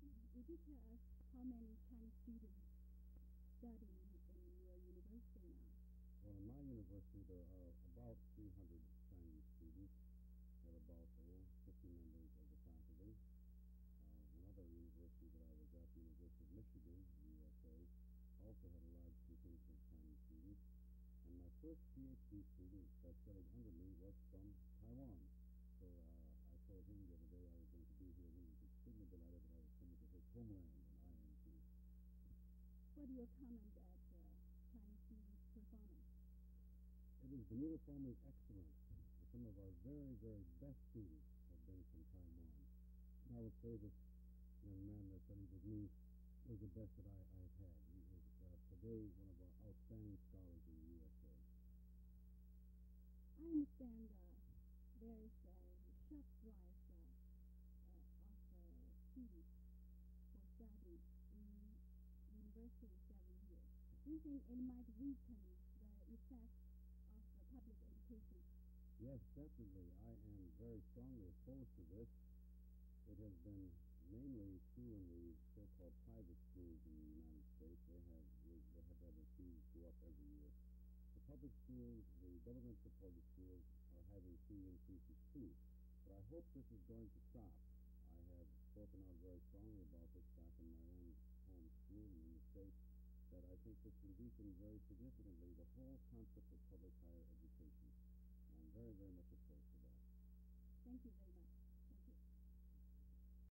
Would you tell us how many Chinese students studying in your university now? Well, in my university, there are about 300 Chinese students. We have about 50 members of the faculty. Another university that I was at, the University of Michigan, the USA, also had a large contingent of Chinese students. And my first PhD student that studied under me was from Taiwan. So I told him the other day I was going to be here, and he was extremely delighted that I was coming to his homeland, and I am too. What do you comment at Chinese students' performance? It has been uniformly excellent. Some of our very, very best students have been from Taiwan. And I would say this young man that studied with me was the best that I've had. He is today one of our outstanding scholars in the USA. I understand there is a sharp rise of fees for study in universities every year. Do you think it might weaken the effect of the public education? Yes, definitely. I am very strongly opposed to this. It has been mainly true in the so-called private schools in the United States. They have to have their fees go up every year. The public schools, the government-supported schools, are having fee increases too. But I hope this is going to stop. I have spoken out very strongly about this back in my own home school and in the States, that I think this will weaken very significantly the whole concept of public higher education. I'm very, very much opposed to that. Thank you very much.